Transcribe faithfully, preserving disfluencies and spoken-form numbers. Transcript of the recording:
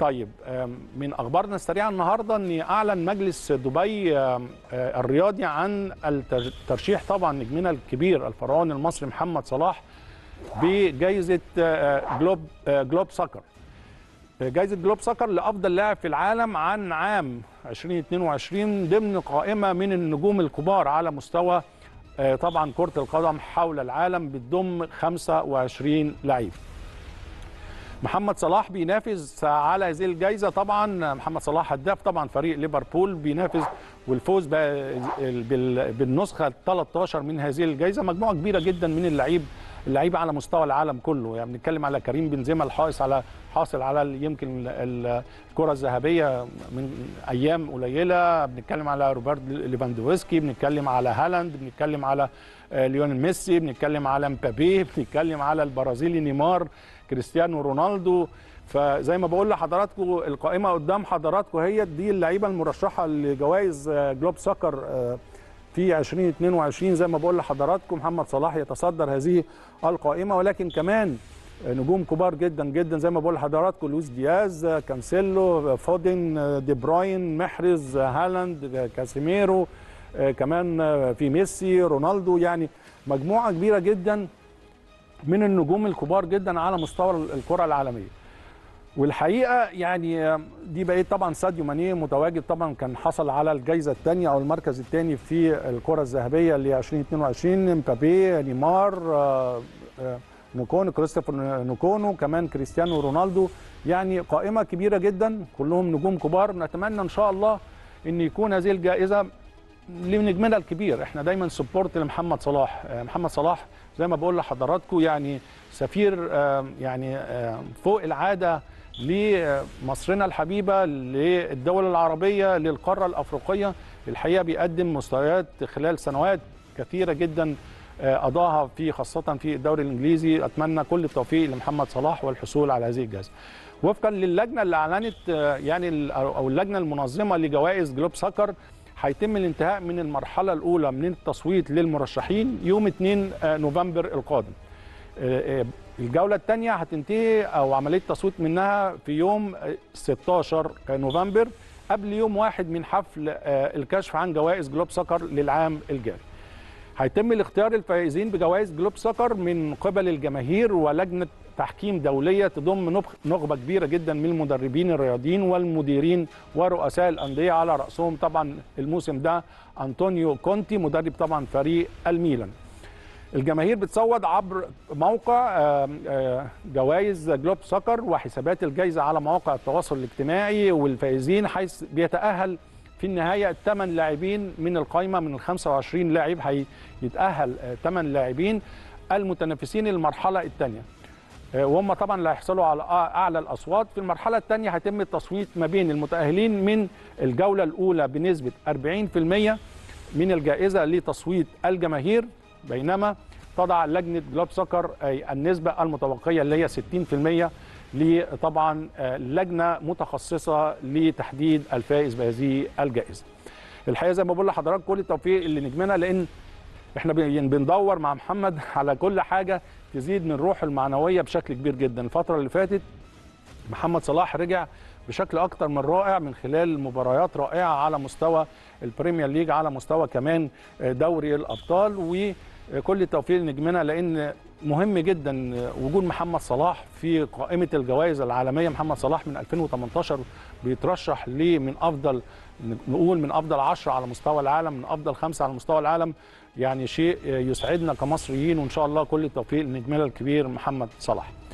طيب من اخبارنا السريعه النهارده ان اعلن مجلس دبي الرياضي عن الترشيح طبعا نجمنا الكبير الفرعوني المصري محمد صلاح بجائزه جلوب جلوب سكر. جائزه جلوب سكر لافضل لاعب في العالم عن عام ألفين واثنين وعشرين ضمن قائمه من النجوم الكبار على مستوى طبعا كره القدم حول العالم بتضم خمسة وعشرين لعيب. محمد صلاح بينافس على هذه الجائزه، طبعا محمد صلاح هداف طبعا فريق ليفربول بينافس والفوز بالنسخه ثلاثة عشر من هذه الجائزه. مجموعه كبيره جدا من اللعيب اللعيبه على مستوى العالم كله، يعني بنتكلم على كريم بنزيما الحائص على حاصل على يمكن الكره الذهبيه من ايام قليله، بنتكلم على روبرت ليفاندوفسكي، بنتكلم على هالاند، بنتكلم على ليونيل ميسي، بنتكلم على مبابي، بنتكلم على البرازيلي نيمار، كريستيانو رونالدو. فزي ما بقول لحضراتكم القائمه قدام حضراتكم هي دي اللعيبه المرشحه لجوائز جلوب سكر في ألفين واثنين وعشرين. زي ما بقول لحضراتكم محمد صلاح يتصدر هذه القائمه، ولكن كمان نجوم كبار جدا جدا زي ما بقول لحضراتكم لويس دياز، كانسيلو، فودن، دي بروين، محرز، هالاند، كاسيميرو، كمان في ميسي، رونالدو. يعني مجموعه كبيره جدا من النجوم الكبار جدا على مستوى الكره العالميه. والحقيقه يعني دي بقيت طبعا ساديو ماني متواجد، طبعا كان حصل على الجائزه الثانيه او المركز الثاني في الكره الذهبيه ل ألفين واثنين وعشرين، مبابي، نيمار، نوكونو، كريستوفر نوكونو، كمان كريستيانو رونالدو. يعني قائمه كبيره جدا كلهم نجوم كبار. نتمنى ان شاء الله ان يكون هذه الجائزه لنجمنا الكبير. احنا دايما سبورت لمحمد صلاح. محمد صلاح زي ما بقول لحضراتكم يعني سفير يعني فوق العاده لمصرنا الحبيبه، للدول العربيه، للقاره الافريقيه. الحقيقه بيقدم مستويات خلال سنوات كثيره جدا قضاها في خاصه في الدوري الانجليزي. اتمنى كل التوفيق لمحمد صلاح والحصول على هذه الجائزه. وفقا للجنه اللي اعلنت يعني او اللجنه المنظمه لجوائز جلوب سكر، هيتم الانتهاء من المرحله الاولى من التصويت للمرشحين يوم اثنين نوفمبر القادم. الجوله الثانيه هتنتهي او عمليه التصويت منها في يوم ستة عشر نوفمبر قبل يوم واحد من حفل الكشف عن جوائز جلوب سكر للعام الجاري. هيتم الاختيار الفائزين بجوائز جلوب سكر من قبل الجماهير ولجنه تحكيم دوليه تضم نخبه كبيره جدا من المدربين الرياضيين والمديرين ورؤساء الانديه، على راسهم طبعا الموسم ده انطونيو كونتي مدرب طبعا فريق الميلان. الجماهير بتصوت عبر موقع جوائز جلوب سكر وحسابات الجائزه على مواقع التواصل الاجتماعي، والفائزين حيث بيتاهل في النهايه ثمان لاعبين من القائمه من ال خمسة وعشرين لاعب، هيتاهل ثمان لاعبين المتنافسين للمرحله الثانيه، وهم طبعا اللي هيحصلوا على اعلى الاصوات. في المرحله الثانيه هيتم التصويت ما بين المتاهلين من الجوله الاولى بنسبه أربعين بالمئة من الجائزه لتصويت الجماهير، بينما تضع لجنه جلوب سكر اي النسبه المتبقيه اللي هي ستين بالمئة لطبعا لجنه متخصصه لتحديد الفائز بهذه الجائزه. الحقيقه زي ما بقول لحضراتكم كل التوفيق لنجمنا، لان احنا بندور مع محمد على كل حاجه تزيد من روحه المعنويه بشكل كبير جدا. الفتره اللي فاتت محمد صلاح رجع بشكل اكتر من رائع من خلال مباريات رائعه على مستوى البريمير ليج، على مستوى كمان دوري الابطال، وكل التوفيق لنجمنا لان مهم جدا وجود محمد صلاح في قائمه الجوائز العالميه. محمد صلاح من ألفين وثمانية عشر بيترشح ليه من افضل، نقول من افضل عشرة على مستوى العالم، من افضل خمسة على مستوى العالم. يعني شيء يسعدنا كمصريين، وان شاء الله كل التوفيق لنجمنا الكبير محمد صلاح.